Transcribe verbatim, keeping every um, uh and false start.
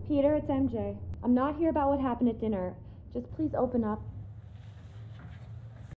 Peter, it's M J. I'm not here about what happened at dinner. Just please open up.